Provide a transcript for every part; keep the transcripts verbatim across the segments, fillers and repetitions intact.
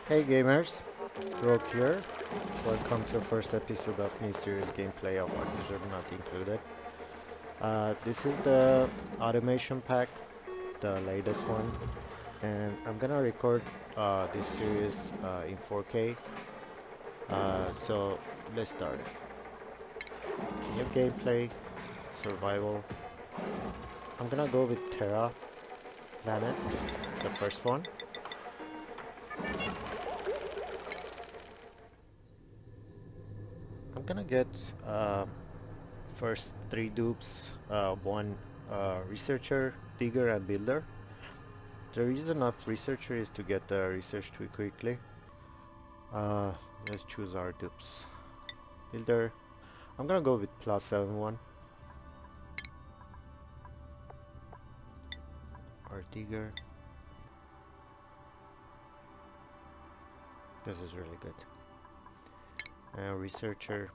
Hey gamers, Rogue here. Welcome to the first episode of new series gameplay of Oxygen Not Included. Uh, this is the automation pack, the latest one, and I'm gonna record uh, this series uh, in four K. Uh, so let's start. New gameplay, survival. I'm gonna go with Terra planet, the first one. I'm gonna get uh, first three dupes, uh, one uh, researcher, digger and builder. The reason of researcher is to get the research too quickly. Uh, let's choose our dupes. Builder, I'm gonna go with plus seven one. Our digger. This is really good. And researcher.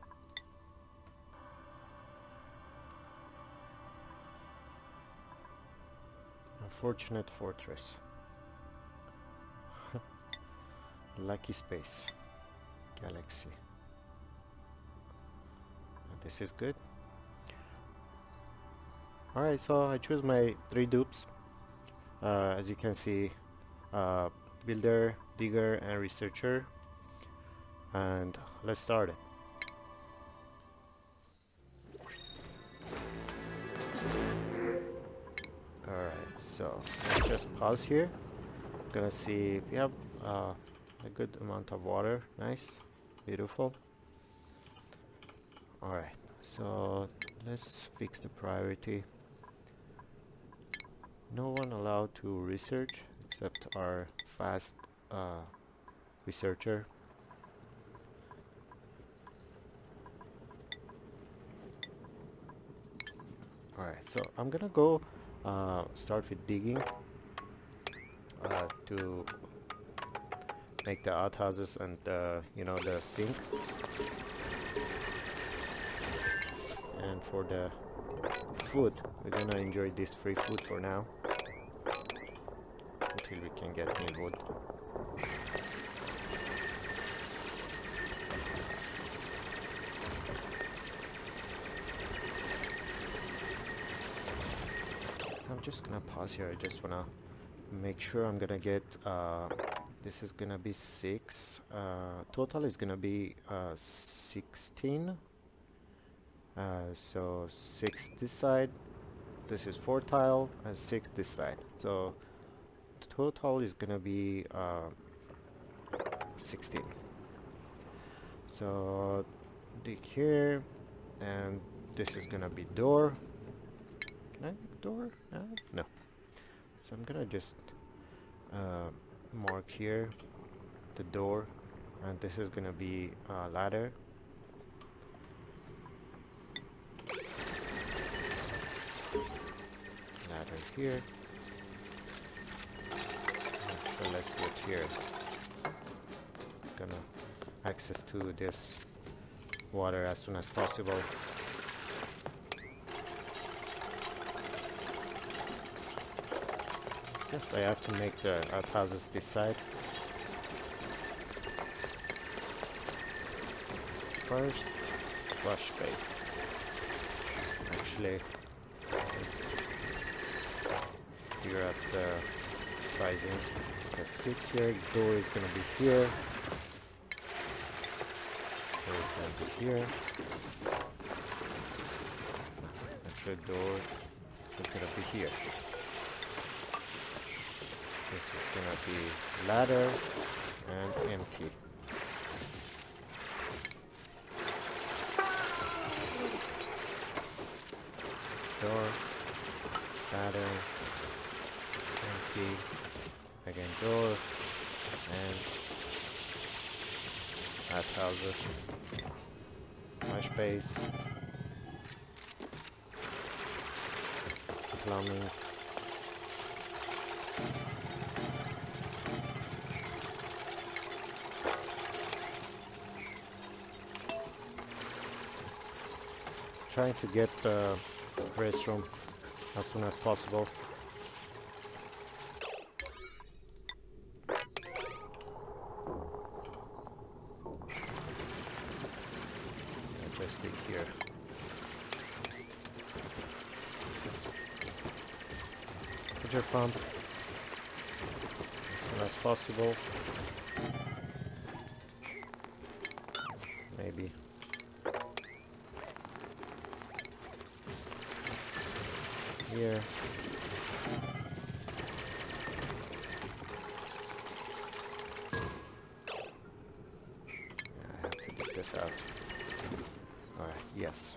Unfortunate fortress. Lucky space. Galaxy. This is good. Alright, so I choose my three dupes. Uh, as you can see, uh, builder, digger and researcher. And let's start it. Alright, so let's just pause here. Gonna see if we have uh, a good amount of water. Nice, beautiful. Alright, so let's fix the priority. No one allowed to research except our fast uh, researcher. Alright, so I'm gonna go uh, start with digging uh, to make the outhouses and uh, you know, the sink. And for the food, we're gonna enjoy this free food for now until we can get new wood. I'm just gonna pause here. I just wanna make sure I'm gonna get uh, this is gonna be six, uh, total is gonna be uh, sixteen, uh, so six this side, this is four tile and six this side, so total is gonna be uh, sixteen. So dig here, and this is gonna be door. Can I make door? Uh, no. So I'm gonna just uh, mark here the door, and this is gonna be a ladder. Ladder here. So let's do it here. Gonna access to this water as soon as possible. Yes, I have to make the outhouses this side. First, flush space. Actually, let's figure out the sizing. The six here, door is gonna be here. Door is gonna be here. Actually, door is gonna be here. This is gonna be ladder and empty. Door, ladder, empty, again door, and outhouses, my space, plumbing. Trying to get the restroom as soon as possible. oxygen pump as soon as possible. Maybe. Here. I have to get this out. Alright, yes.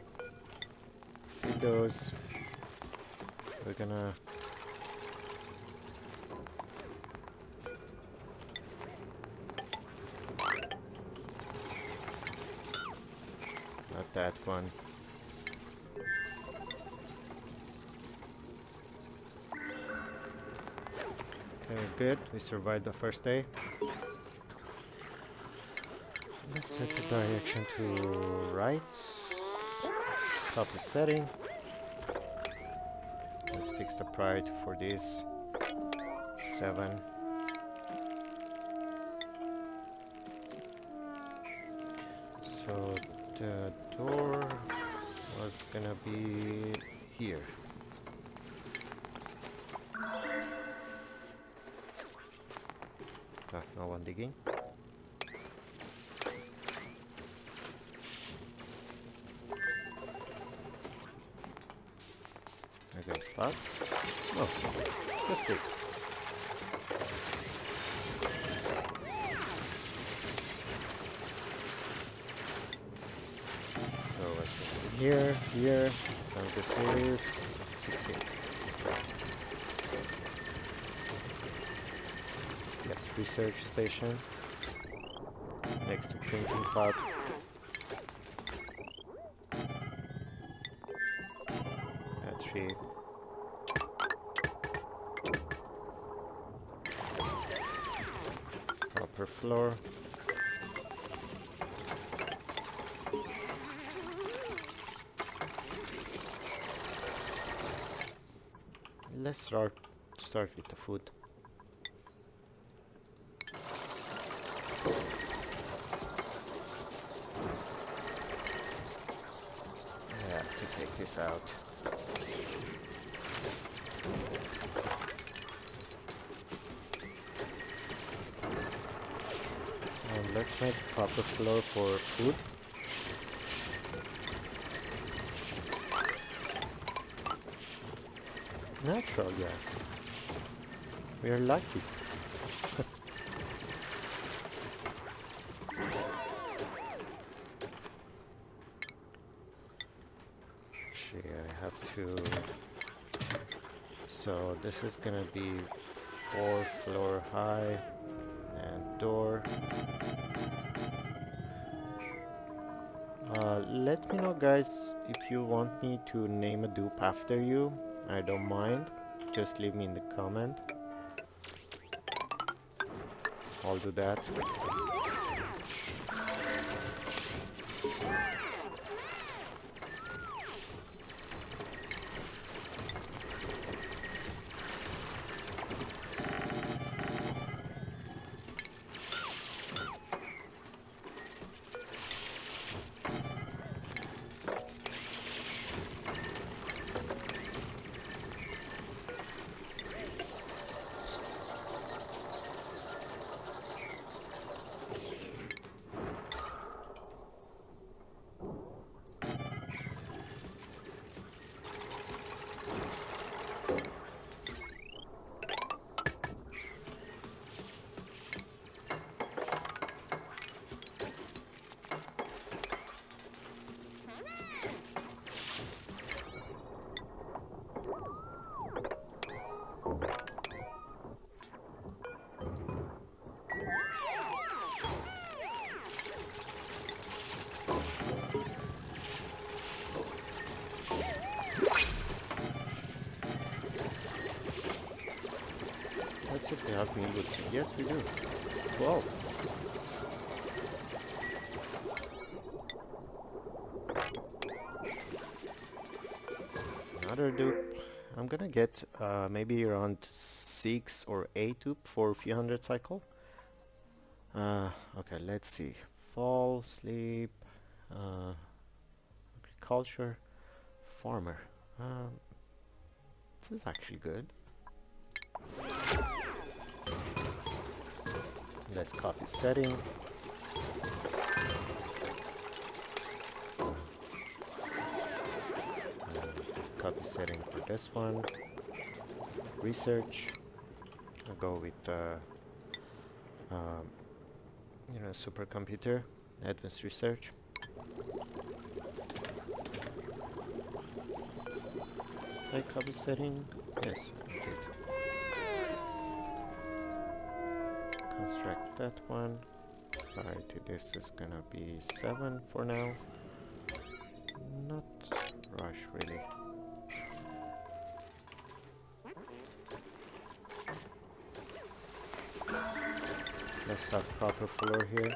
Feed those. We're gonna not that one. Okay, good. We survived the first day. Let's set the direction to right. Copy setting. Let's fix the priority for this. Seven. So the door was gonna be here. Ah, no one digging. Okay, stop. Oh, just dig. So let's go here, here, and this is sixteen. Yes, research station next to printing pod. Battery. Proper floor. Let's start start with the food. I have to take this out. And let's make proper floor for food. Natural gas. We are lucky. Actually, I have to. So this is gonna be four floor high and door. Uh, let me know, guys, if you want me to name a dupe after you. I don't mind. Just leave me in the comment. I'll do that. Let's see if we have new goods. Yes, we do. Wow. Another dupe. I'm gonna get uh, maybe around six or eight dupe for a few hundred cycle. Uh, okay, let's see. Fall, sleep, uh, agriculture, farmer. Um, this is actually good. Let's copy setting. Let's copy setting for this one. Research. I'll go with uh, um, you know, supercomputer, advanced research. I copy setting. Yes, good. Construct that one. Priority this is gonna be seven for now. Not rush really. Let's have proper floor here.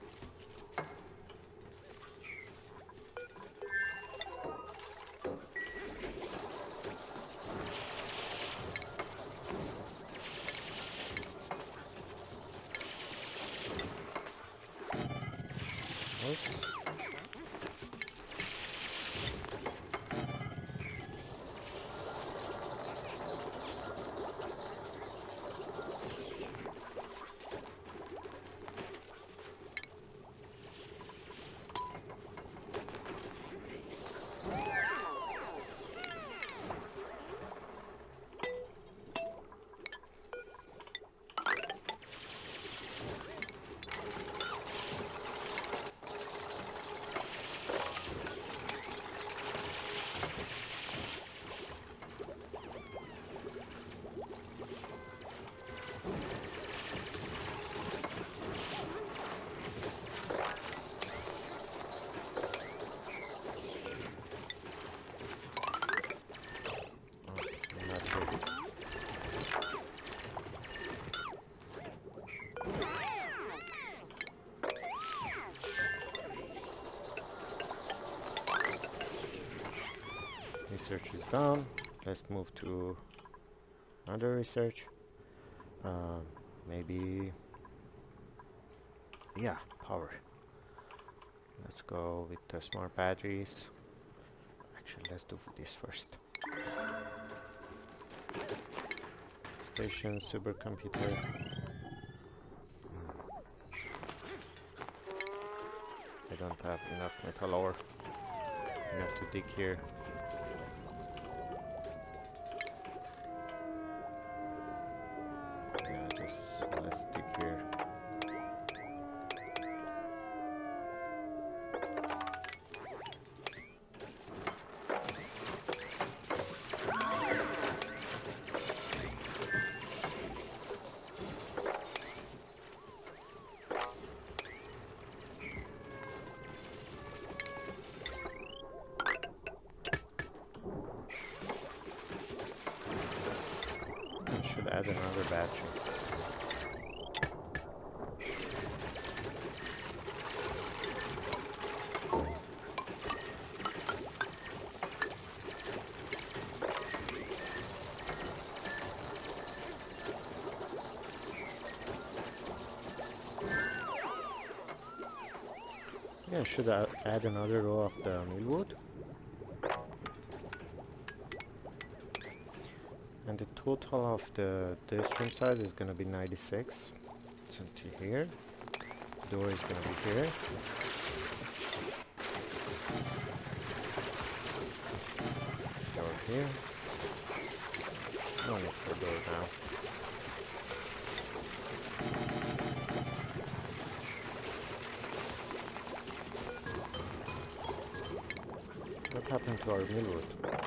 Oops. Research is done. Let's move to another research. Uh, maybe, yeah, power. Let's go with the smart batteries. Actually, let's do this first. Station, supercomputer. I don't have enough metal ore. I have to dig here. Yeah, just let's dig here. Should add another battery. Yeah, should I add another row of the millwood? And the total of the, the stream size is gonna be ninety-six. It's until here. Door is gonna be here. Door here. No need for door now. What happened to our millwood?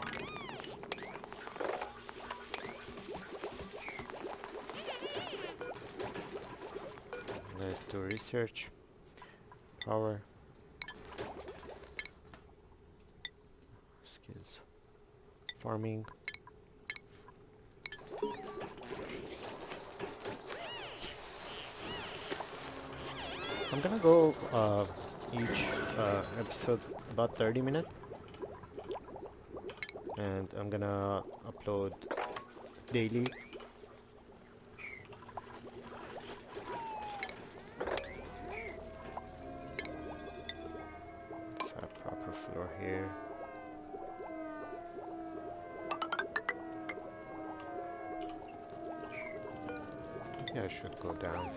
Let's do research, power, skills, farming. I'm gonna go uh, each uh, episode about thirty minutes, and I'm gonna upload daily. Floor here. think I should go down.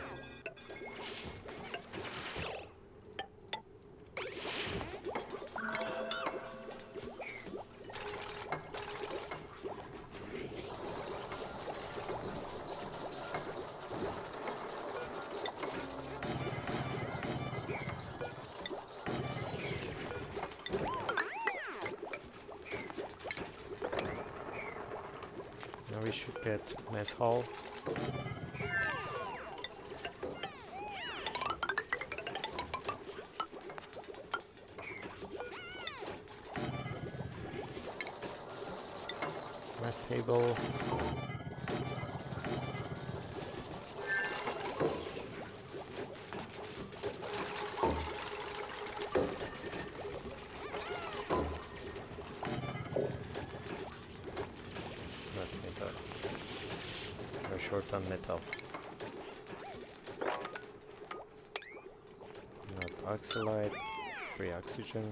Now we should get mess hall. Mess table. Short on metal. Not oxalite, free oxygen.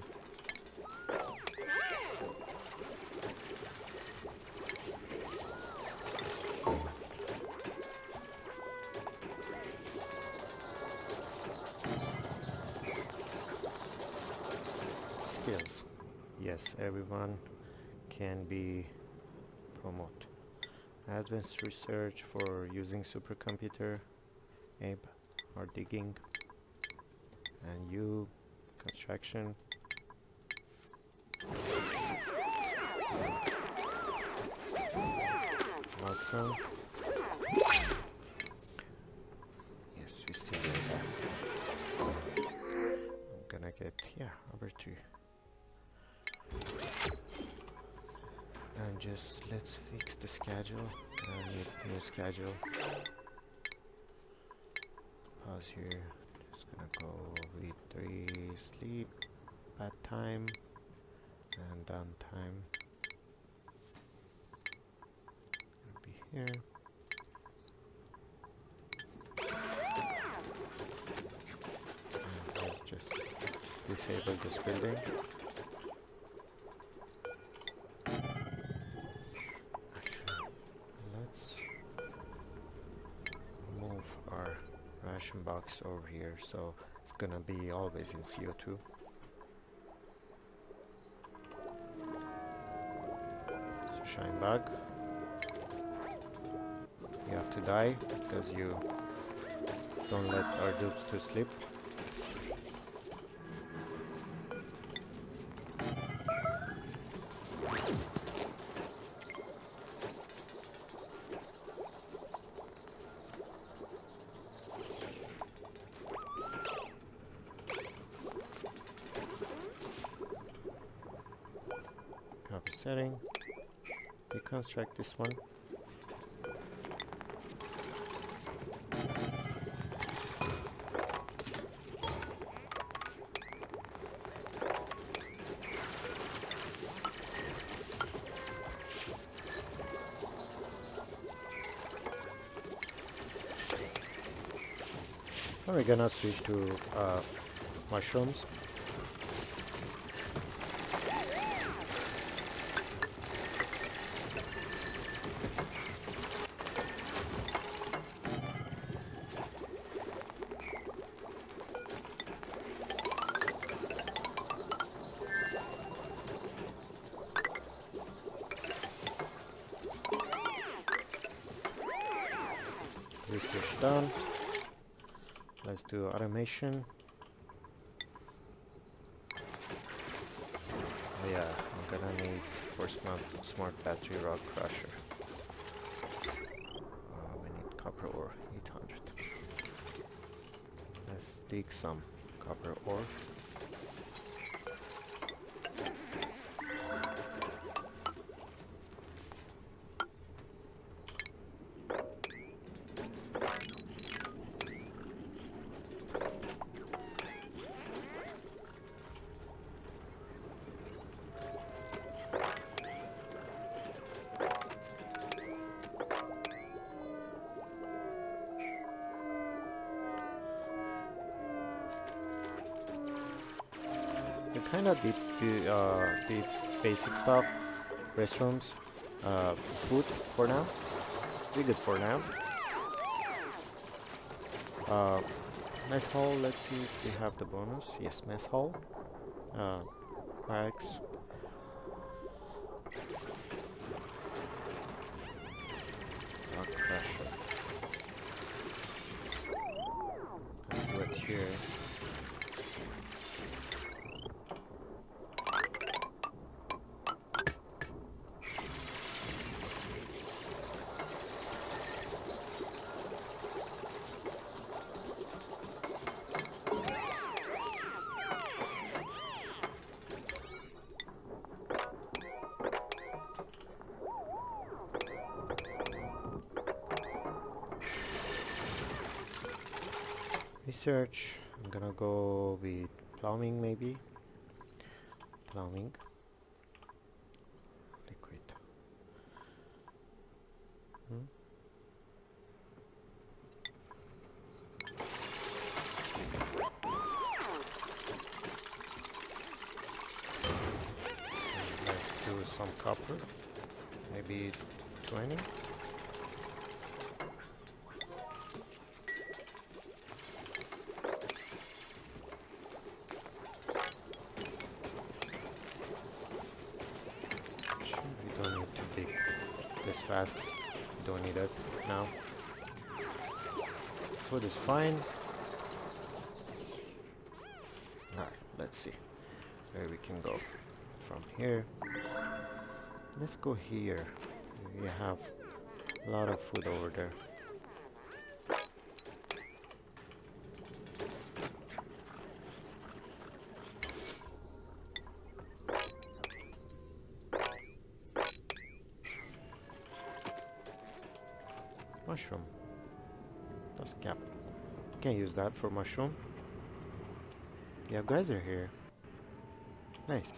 Skills. Yes, everyone can be promoted. Advanced research for using supercomputer, Abe, or digging, and you, construction. Awesome. Yes, we still do that. I'm gonna get, yeah, over two. And just let's fix the schedule. I need a new schedule. Pause here. Just gonna go with three sleep, bad time, and downtime. Gonna be here. And let's just disable this building. Ration box over here, so it's gonna be always in C O two. So shine bug, you have to die because you don't let our dupes to sleep. Setting, deconstruct this one. And we're gonna switch to uh, mushrooms. Research done. Let's do automation. Oh yeah, I'm gonna need for smart, smart battery rock crusher. Uh, we need copper ore, eight hundred. Let's dig some copper ore. Kind of deep, the, uh, the basic stuff, restrooms, uh, food for now. Pretty good for now. Uh, mess hall, let's see if we have the bonus. Yes, mess hall. Uh, barracks. Rock crusher. Let's do it here. Research, I'm gonna go with plumbing maybe. Plumbing. Liquid. Hmm? Let's do some copper. Maybe twenty. This fast, don't need it now. Food is fine. Alright, let's see where we can go from here. Let's go here. We have a lot of food over there. Mushroom. That's cap. Can't use that for mushroom. Yeah, guys are here. Nice.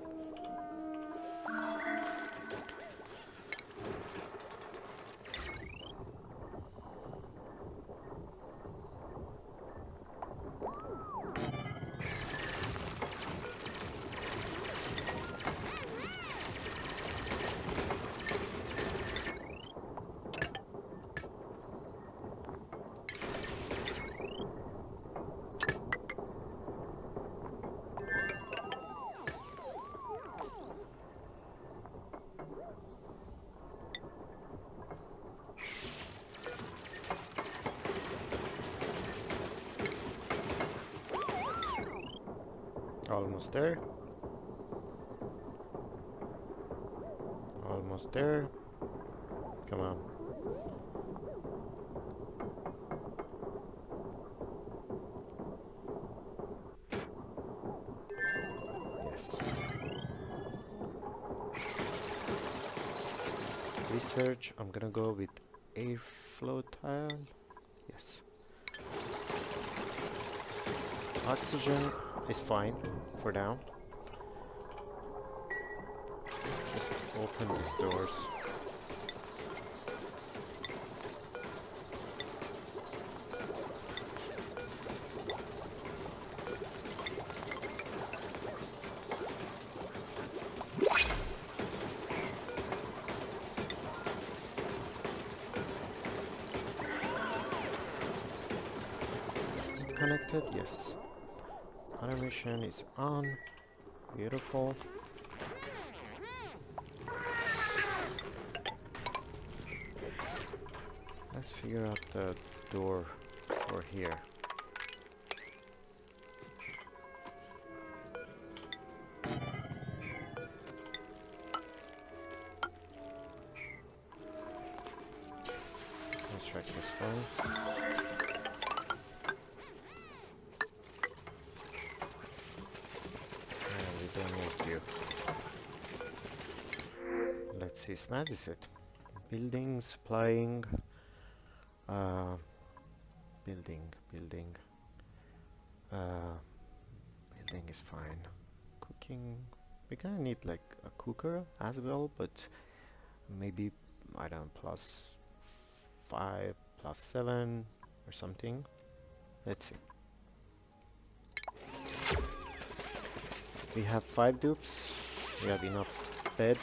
Almost there. Almost there. Come on. Yes. Research. I'm gonna go with airflow tile. Yes. Oxygen is fine for now. Just open these doors. Connected? Yes. Automation is on. Beautiful. Let's figure out the door for here. Construct this one. Let's see, snazzy set. Building, supplying, uh, building, building, uh, building is fine. Cooking, we're gonna need like a cooker as well, but maybe, I don't know, plus five, plus seven or something. Let's see. We have five dupes, we have enough bed.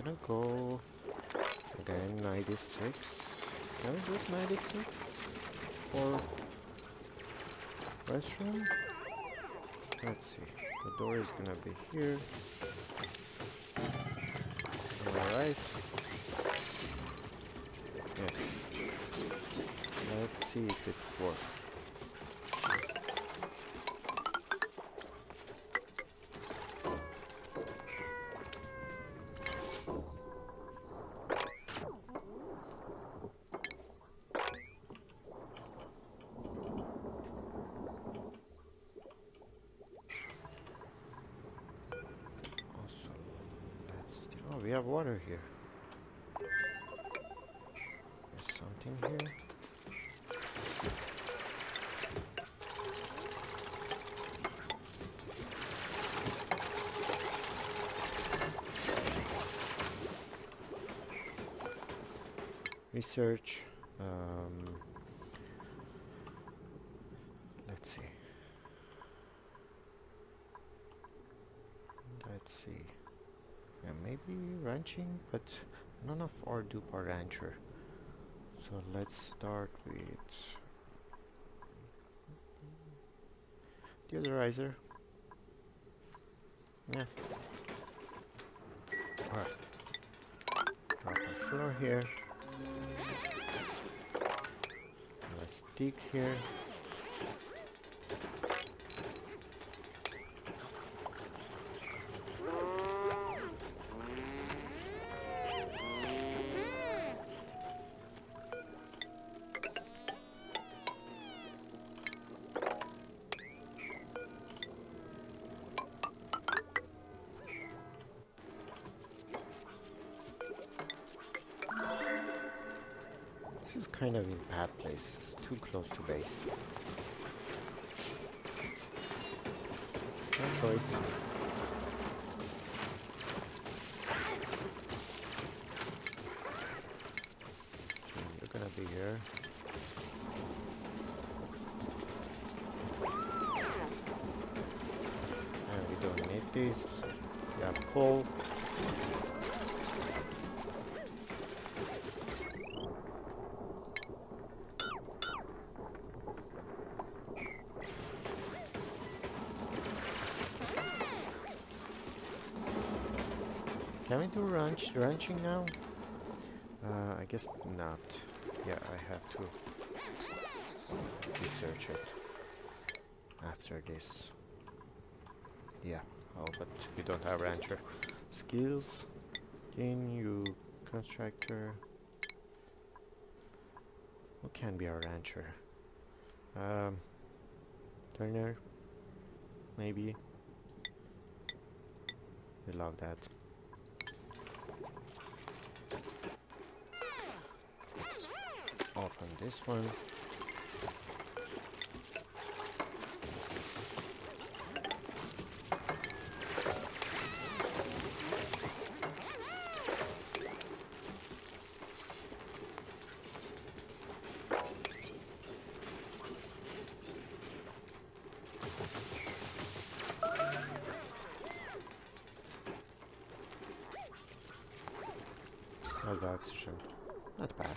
gonna go again ninety-six. Can we do it ninety-six for restroom? Let's see. The door is gonna be here. Alright. Yes. Let's see if it works. We have water here. There's something here. Research. Um, let's see. Let's see. Yeah, maybe ranching, but none of our dupe are rancher. So let's start with deodorizer. Yeah. Alright. Drop a floor here. Let's dig here. This is kind of in bad place. It's too close to base. No choice. So you're gonna be here. And we don't need this. We have coal. Can we do ranch ranching now? Uh, I guess not. Yeah, I have to research it after this. Yeah. Oh, but we don't have rancher. Skills. Then you constructor. Who can be our rancher? Um, Turner. Maybe. We love that. Open this one. How's the oxygen? Not bad.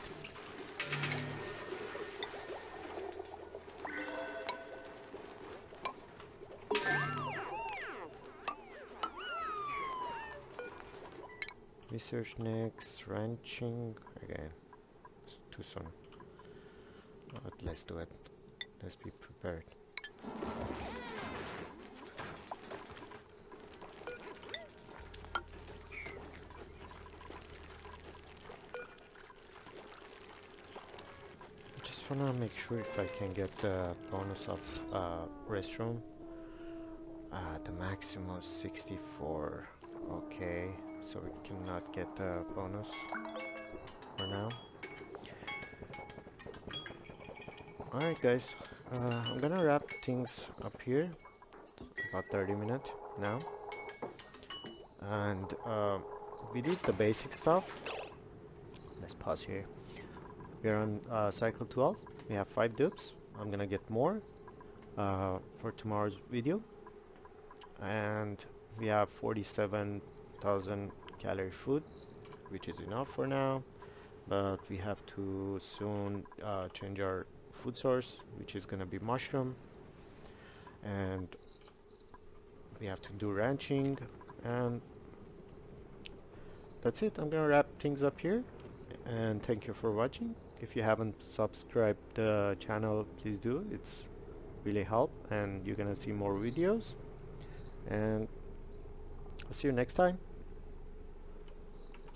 Research next, ranching again. It's too soon. But let's do it. Let's be prepared. Just wanna make sure if I can get the bonus of uh, restroom. Uh, the maximum is sixty-four. Okay, so we cannot get the bonus for now. Alright guys, uh, I'm gonna wrap things up here. About thirty minutes now. And uh, we did the basic stuff. Let's pause here. We're on uh, cycle twelve. We have five dupes. I'm gonna get more uh, for tomorrow's video. And we have forty-seven thousand calorie food which is enough for now, but we have to soon uh, change our food source, which is gonna be mushroom, and we have to do ranching, and that's it. I'm gonna wrap things up here, and thank you for watching. If you haven't subscribed the channel, please do. It's really help, and you're gonna see more videos, and I'll see you next time.